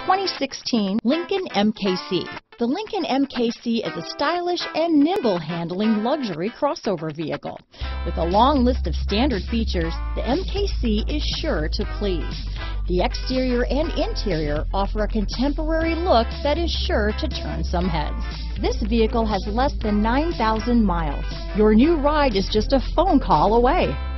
2016 Lincoln MKC. The Lincoln MKC is a stylish and nimble handling luxury crossover vehicle. With a long list of standard features, the MKC is sure to please. The exterior and interior offer a contemporary look that is sure to turn some heads. This vehicle has less than 9,000 miles. Your new ride is just a phone call away.